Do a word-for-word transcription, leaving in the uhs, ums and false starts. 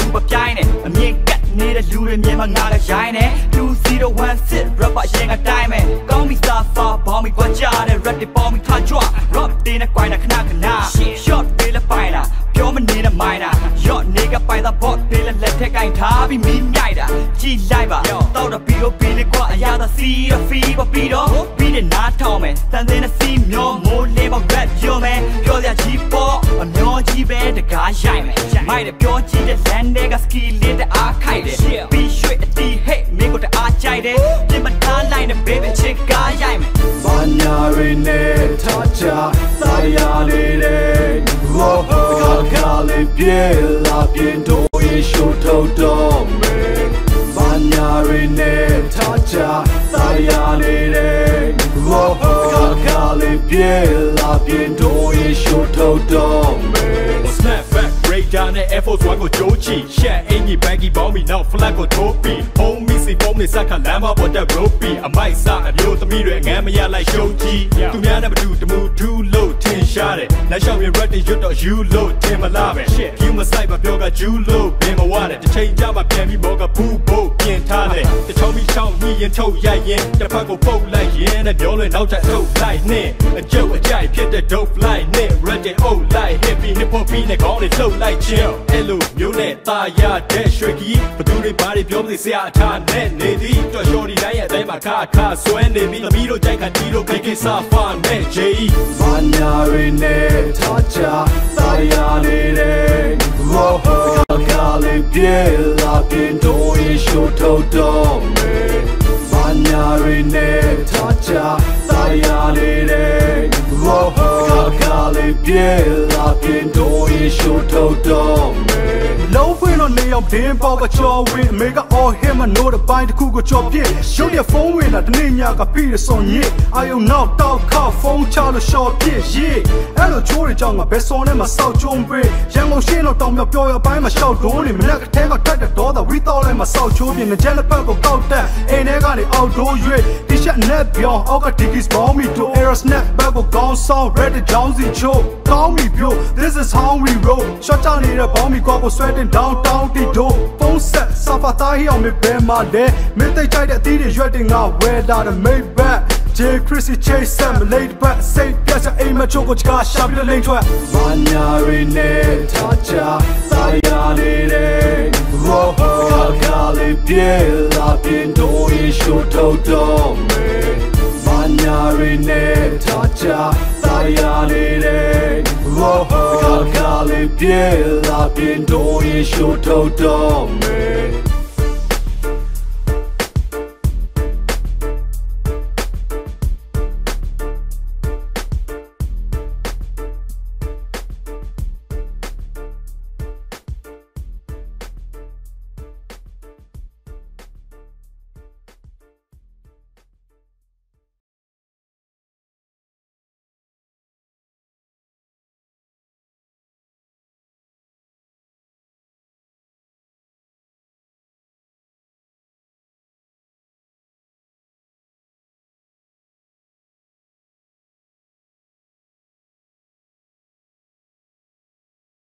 လူပပြိုင်းနဲ့အမြင့်ကတ်နေတဲ့လူတွေမြင်မှငါကရိုင်းနဲ့two zero one six ရပ်ပါရင်ကတိုင်းမယ်ကောင်းပြီစာဖာဘောင်းပြီကွာကြတဲ့ rap တွေပေါင်းပြီးထားကြွ rap တင်းနဲ့ quite ခဏခဏ short ပေးလက်ပိုင်တာပြောမနေတဲ့ minor ရော့နေကပိုင်တာ bot ပေးလက်လက်ထက်ကင်ထားပြီးမီးမြိုက်တာကြည့်လိုက်ပါတောက်တော့ပြီးတော့ပြီးလေကွာအရာသာစီးတော့ fee ပါပြီးတော့ပြီးတဲ့နားထောင်မယ်တန်တဲ့စီးမျောမိုးလေးပေါ့ rap ပြောမယ်ပြောစရာကြီးပေါ့အမျောကြီးပဲတကားရိုက်မယ်မိုက်တယ်ပြောကြည့်တဲ့ land တွေက ski လေးတဲ့အားခိုက်တယ်ပြီးရွှေ့အတီး hey မင်းကိုတအားကြိုက်တယ်ပြင်မထားလိုက်နဲ့ baby ချစ်ကားရိုက်မယ်ဘာညာရင်းနဲ့ထားချသာရလေးတဲ့ဝေါကာကာလေးပြေလာပြင်းတို့ရေရှိုးထုတ်တော့မယ်ဘာညာရင်းနဲ့ထားချသာရလေးတဲ့ဝေါကာကာလေးပြေလာပြင်းတို့ရေရှိုးထုတ်တော့မယ် snap back break down နဲ့ Air Force One ကိုကြိုးချီ share အင်ကြီး baggy ပေါင်းပြီးနောက် flag ကိုထိုးပြီး home missy phone နဲ့စက်ခါလမ်းမပေါ်တက် ropey အမိုက်စားအမျိုးသမီးတွေငမ်းမရလိုက်ရှုံးကြီးသူများနဲ့မတူတမှုထူးလို့ထင်ရှားတယ်လက်လျှောက်ရင် red တွေရွတ်တော့ you လို့ထင်မလားပဲ you မဆိုင်မပြောက you လို့ဘယ်မဝတယ်တစ်ချိန်ကြမှာပြန်ပြီးဘောကဘူးဖို့ပြင်ထားတယ်တချုံပြီးချောင်းပြီးရင်ထုတ်ရိုက်ရင်တစ်ဖက်ကိုပုတ်လိုက်ရင်နဲ့ပြောလို့နောက်ထပ်ထုတ်လိုက်နဲ့အကျုပ်အကြိုက်ဖြစ်တဲ့ dope flight နဲ့ red တွေ oh like hippie hip hop ပြီးနဲ့ခေါင်းတွေလှုပ်လိုက်chill အဲ့လိုမျိုးနဲ့ตาရတဲ့ရွှေကြီးဘသူတွေဘာတွေပြောမသိဆရာအထားနဲ့နေသည်တော် shorty တိုင်းရဲ့အတိုင်းမှာခါခါဆွဲနေပြီးသမီးတို့ကြိုက်ခါတီးတို့ဘယ်ကိစ္စဖာနဲ့ J ဘာညာရင်းနဲ့ထားချသာရနေတဲ့ဝေါကာကာလေးပြေလာပြင်းတို့ရေရှိုးထုတ်တော့မယ်ဘာညာရင်းနဲ့ထားချသာရနေတဲ့ဝေါကာကာလေးပြေလာပြင်းတို့ရေရှိုးထုတ်တော့မယ်လုံးဖွင့်တော့နေအောင်ဒင်းပေါကချောဝင်အမေက all him မနိုးတဲ့ပိုင်းတစ်ခုကိုချော်ပြစ်ရုပ်ရဖုန်းဝင်လာတနေ့ညကပြီးရစွန်ရစ်အာယုံနောက်တောက်ခောက်ဖုန်းချလို့ရှော်ပြစ်ရေးအဲ့လိုချိုးတွေကြောင့်ငါဘယ်စော်နဲ့မဆောက်ကျုံးပေးရန်ကုန်ရှင်းတော့တောင်မြောက်ပြောရပိုင်းမှာရှောက်ဒိုးနေမနက်ကထဲကတက်တဲ့ဒေါသဝီတော့လဲမှာဆောက်ချိုးပြင်းနဲ့ဂျန်လက်ဖက်ကိုကောက်တက်အိမ်ထဲကနေအောက်ဒိုးရွေးတီရှပ်နဲ့ပြောင်းအောက်ကဒီကစ်ဘောင်းမီတို့ air snap ဘက်ကိုကောင်းဆောင် red ကြောင်းစီချိုးကောင်းမီပြို this is how we roll ရှော့ချနေတဲ့ဘောင်းမီကောက်ကို sweating down down တီတို့ဖုန်းဆက်စာဖာသားဟီအောင်မေဘဲမှာလဲမင်းသိကြိုက်တဲ့အသီးတွေရွက်တင်ငါဝဲလာတဲ့ make back J-Cripz chase some late back say ပြချအိမ်မချိုးကိုချကာရှာပြီးလိမ့်ထွက်ဘာညာရင်းနဲ့ထားချသာရနေတဲ့ဝေါကာကာလေးပြေလာပြင်းတို့ရေရှိုးထုတ်တော့မယ်ဘာညာရင်းနဲ့ထားချသာရနေတဲ့ဝေါကာကာလေးပြေလာပြင်းတို့ရေရှိုးထုတ်တော့မယ်